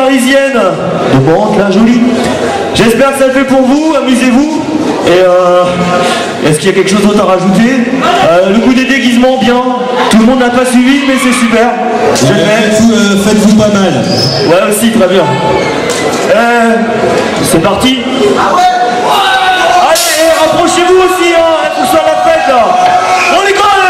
parisienne de Mantes-la-Jolie. J'espère que ça le fait pour vous, amusez-vous. Et est-ce qu'il y a quelque chose d'autre à rajouter? Le coup des déguisements, bien. Tout le monde n'a pas suivi, mais c'est super. Faites-vous pas mal. Ouais, aussi, très bien. C'est parti. Allez, rapprochez-vous aussi, hein. Il faut que ce soit la fête, là. On les colle.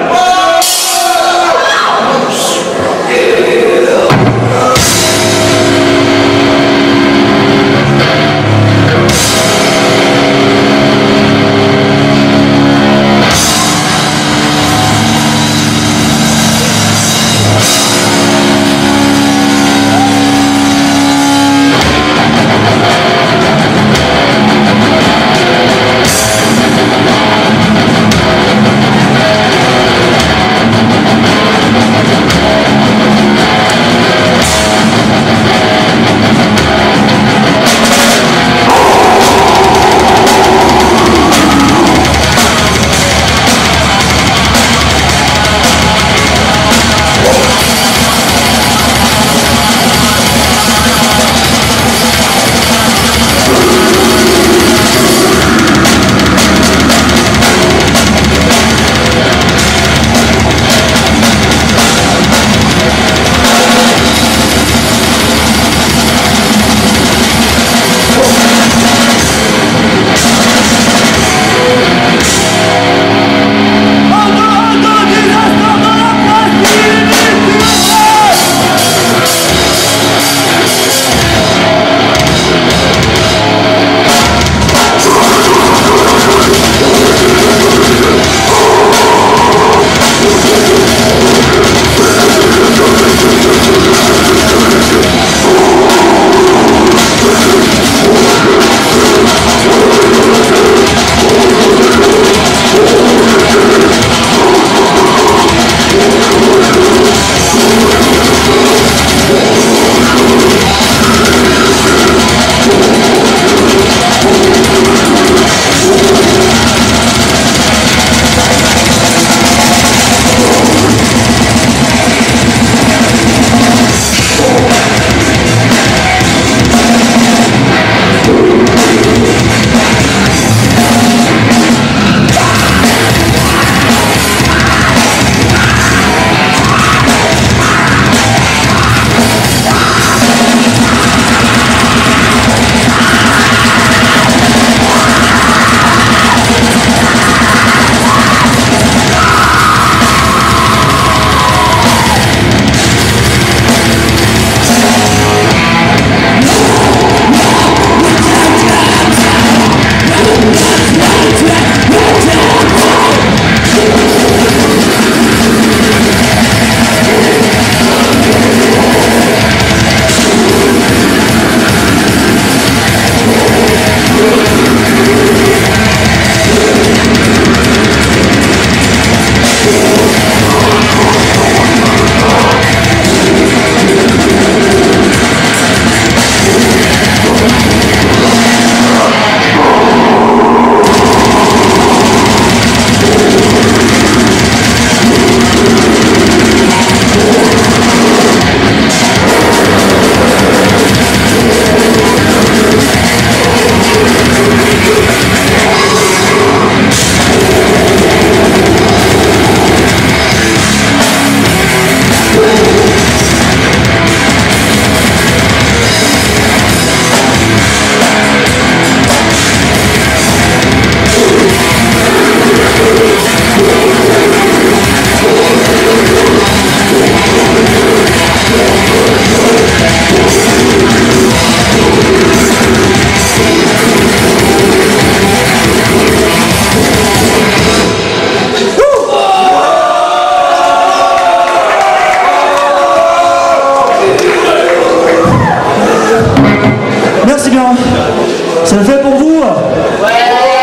Ça le fait pour vous? Ouais.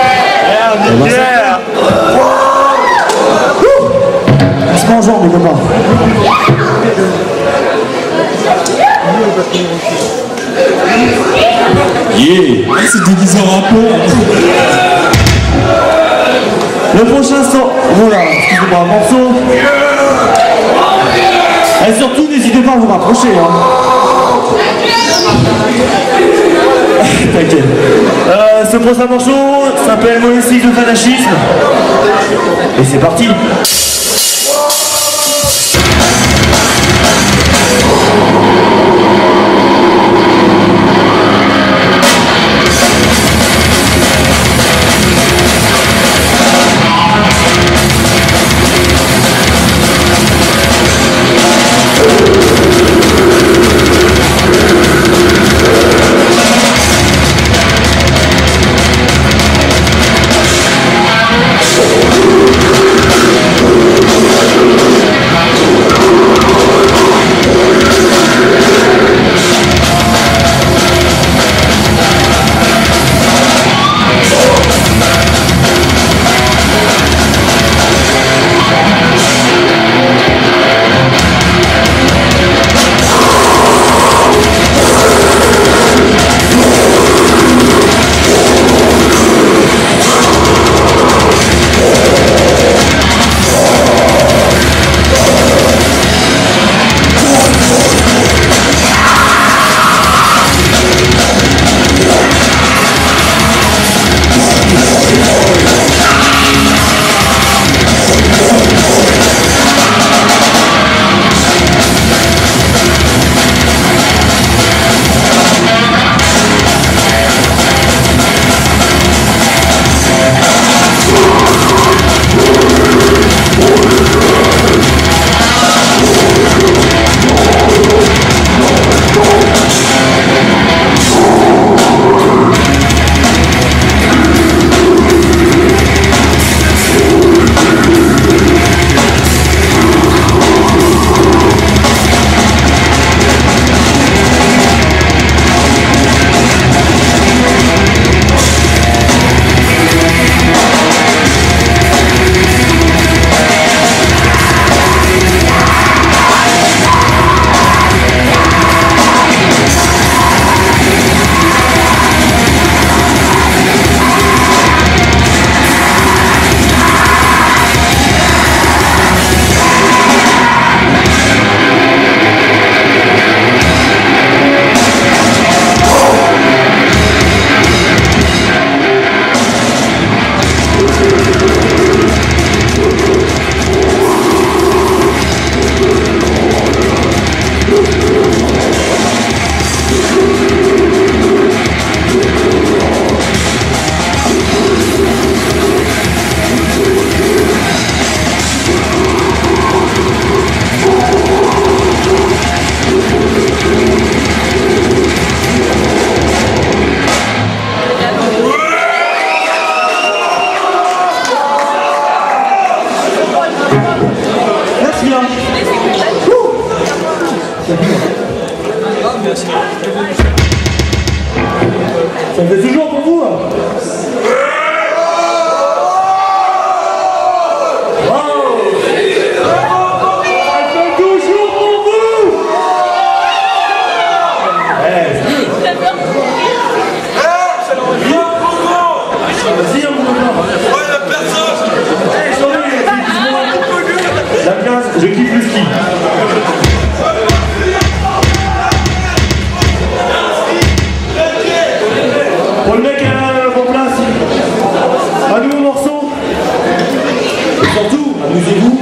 On est fiers. On se met en jambe, les copains. Yeah. C'est déguisé en rappeur. Le prochain son... Voilà, excusez-moi, un morceau. surtout, n'hésitez pas à vous rapprocher. Hein. T'inquiète. Ce prochain morceau s'appelle Moïse de Fanachisme. Et c'est parti. Ça me fait toujours pour vous. Je kiffe le ski. Pour le mec à vos places, un nouveau morceau. Et surtout, amusez-vous.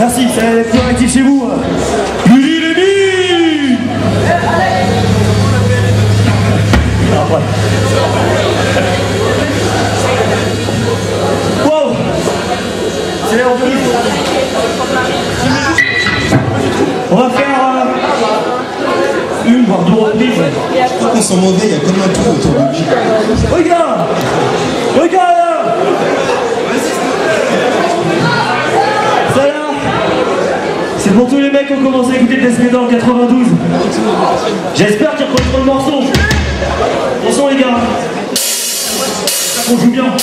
Merci, c'est plus actif chez vous. Luli Lémi. Après. Wow. C'est l'heure de livre. On va faire une voire deux reprises. Je crois qu'on sent mauvais, il y a comme un trou autour de lui. Regarde. Regarde là. Ça là, c'est pour tous les mecs qui ont commencé à écouter Death Metal en 92. J'espère qu'ils reconnaîtront le morceau. Attention les gars. On joue bien.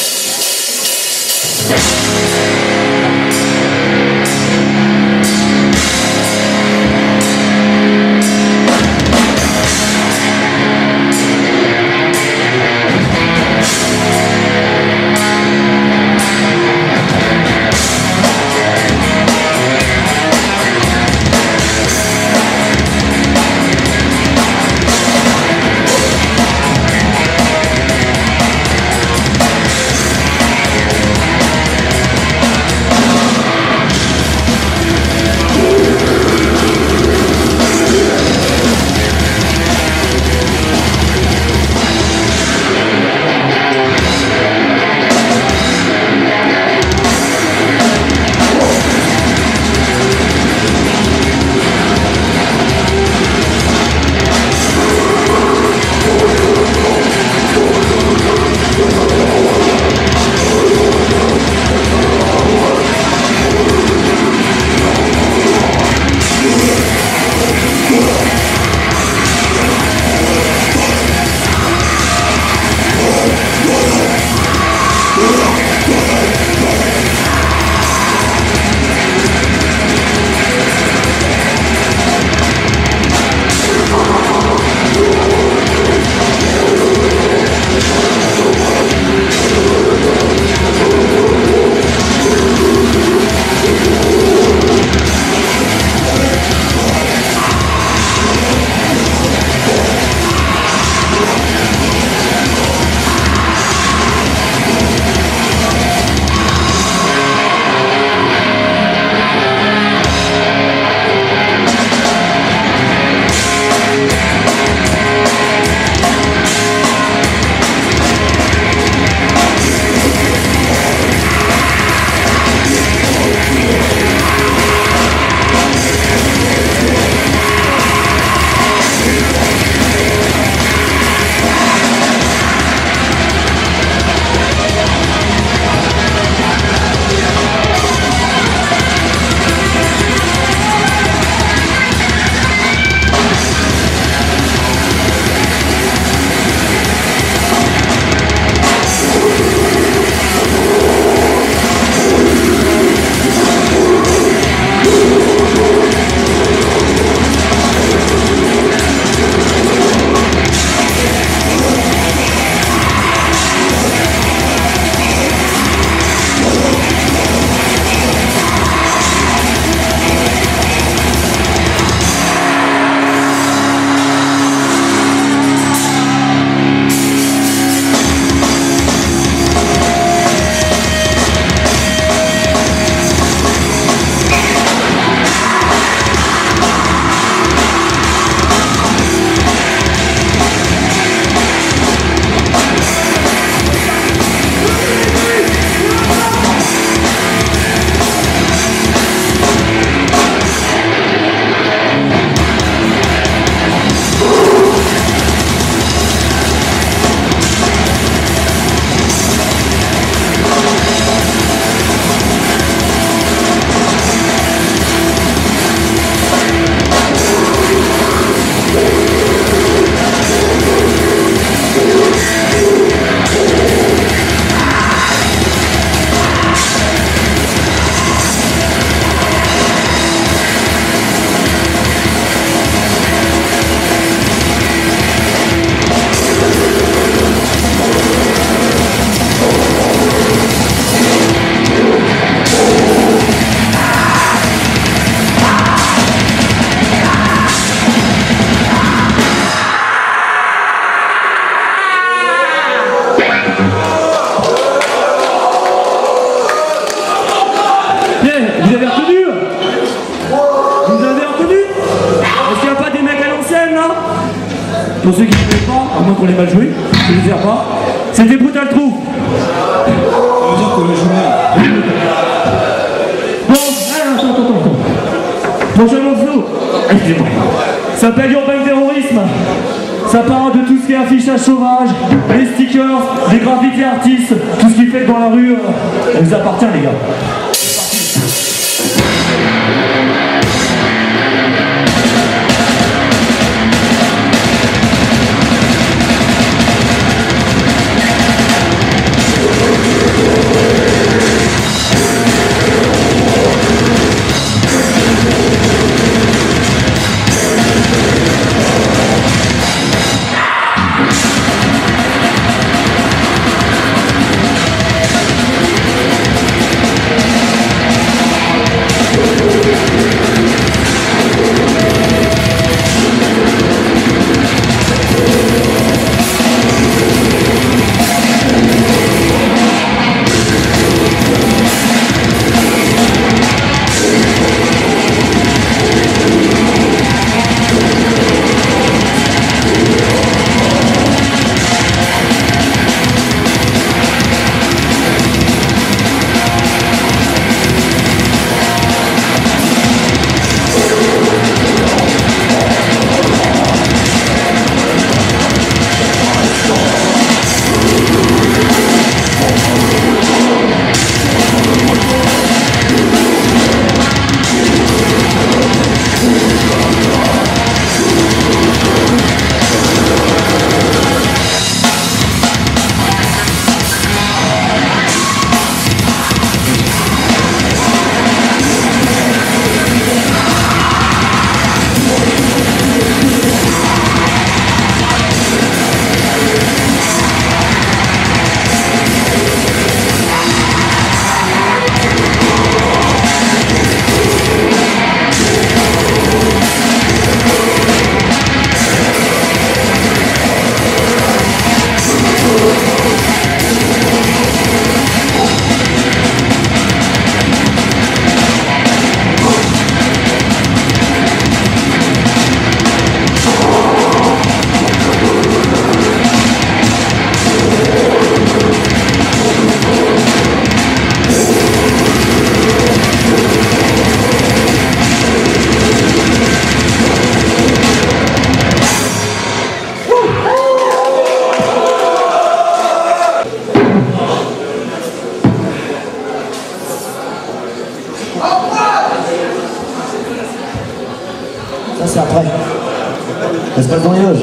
pour ceux qui ne connaissent pas, à moins qu'on l'ait mal joué, je ne les pas, c'était Brutal Truth. Ça veut dire qu'on le joue mal. Bon, attends. Prochain morceau, excusez-moi, ça s'appelle Urban Terrorisme. Ça parle de tout ce qui est affichage sauvage, les stickers, les graffiti artistes, tout ce qui fait dans la rue, elle vous appartient les gars. Ça c'est après. Ça se passe dans les loges.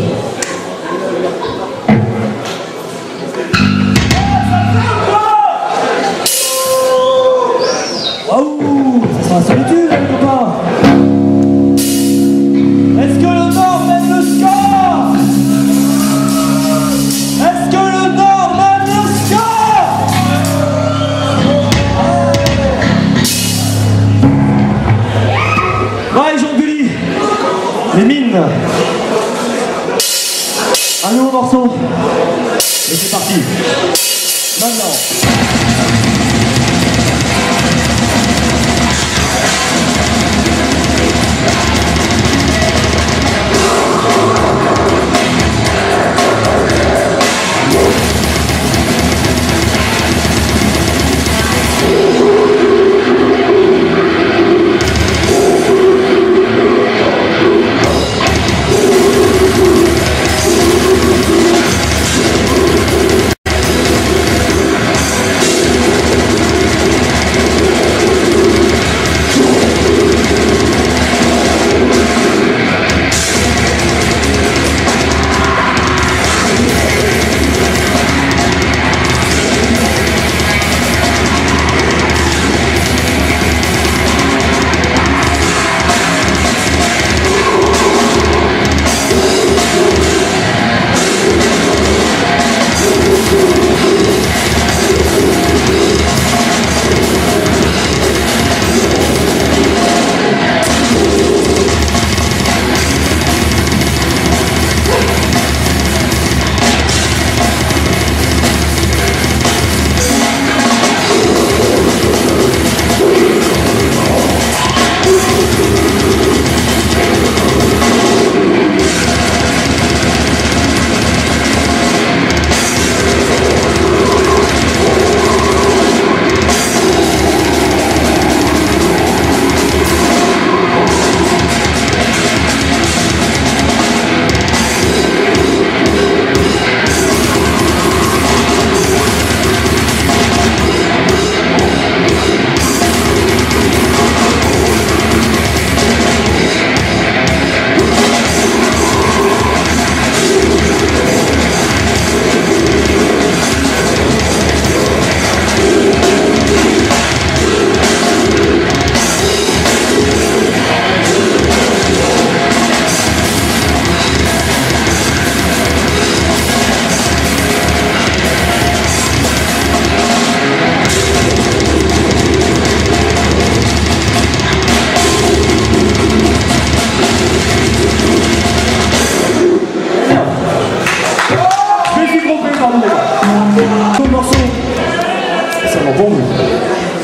Waouh, ça sera la solitude, hein, papa. Est-ce que le Nord mène le score? Est-ce que le Nord mène le score? Ouais, Jean-Gulli, les mines. Un nouveau morceau. Et c'est parti. Maintenant.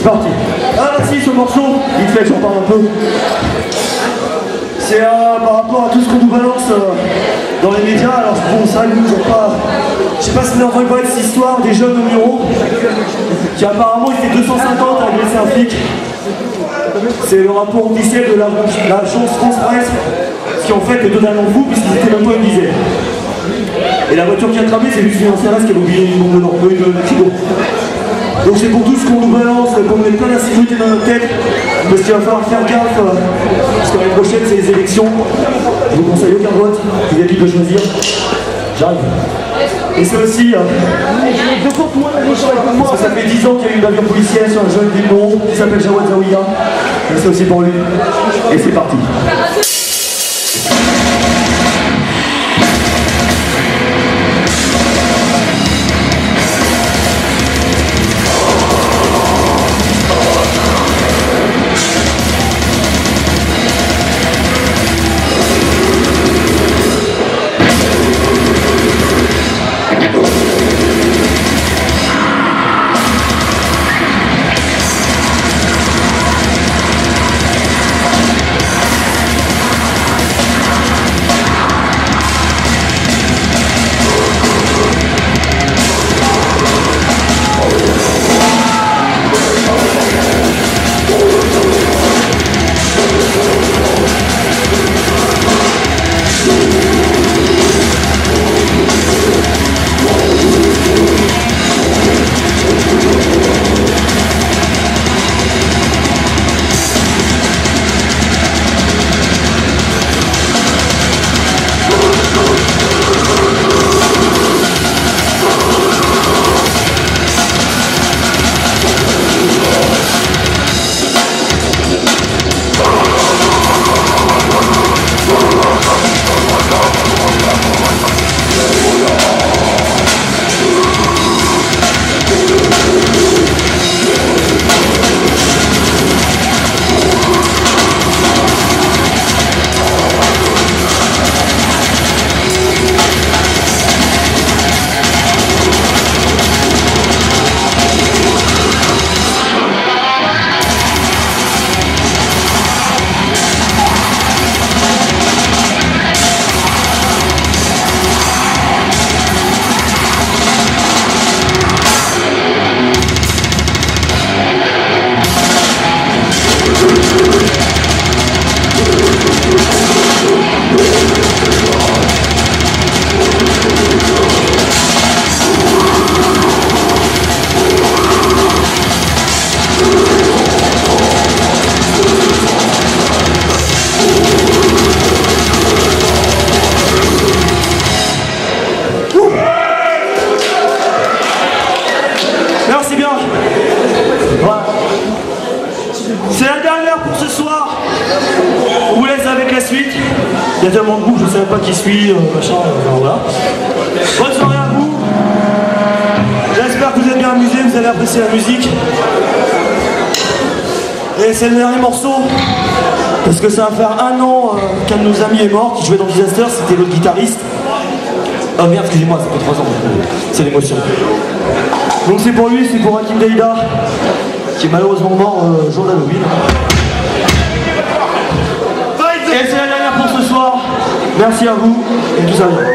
C'est parti. Ah merci, ce morceau, vite fait, j'en parle un peu. C'est par rapport à tout ce qu'on nous balance dans les médias. Alors bon, ça, nous, je sais pas si vous avez entendu parler de cette histoire des jeunes au Muro qui apparemment étaient 250 à agresser un flic. C'est le rapport officiel de l'agence France Presse, ce qui en fait est totalement fou puisqu'ils étaient même pas une dizaine. Et la voiture qui a cramé, c'est juste une CRS qui avait oublié une bombe dedans, une kilo. Donc c'est pour tout ce qu'on nous balance, pour nous mettre plein d'insécurité dans notre tête, parce qu'il va falloir faire gaffe, parce que l'année prochaine c'est les élections. Je vous conseille aucun vote, il y a libre de choisir. J'arrive. Et c'est aussi, parce que ça fait 10 ans qu'il y a eu une bavure policière sur un jeune du Mont qui s'appelle Jawad Zawiya. Et c'est aussi pour lui. Et c'est parti. C'est la dernière pour ce soir. On vous laisse avec la suite. Il y a tellement de goût, je ne savais pas qui suit, machin, voilà. Bonne soirée à vous. J'espère que vous êtes bien amusés, vous avez apprécié la musique. Et c'est le dernier morceau, parce que ça va faire 1 an qu'un de nos amis est mort, qui jouait dans Disaster, c'était l'autre guitariste. Oh merde, excusez-moi, ça fait 3 ans, c'est l'émotion. Donc c'est pour lui, c'est pour Hakim Daïda, qui est malheureusement mort jour d'Halloween. Et c'est la dernière pour ce soir. Merci à vous, et tout ça bien.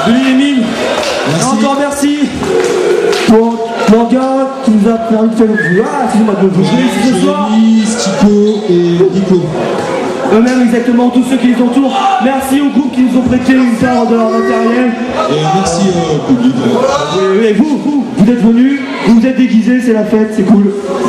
Denis Lémine. Merci. Encore merci pour l'organe qui nous a permis de faire le boulot. Ah, excusez-moi de vous jouer ici ce soir. Stico et Nico. Eux-mêmes exactement, tous ceux qui les entourent. Merci aux groupes qui nous ont prêté une part de leur matériel. Et merci au public. Et vous êtes venus, vous êtes déguisés, c'est la fête, c'est cool.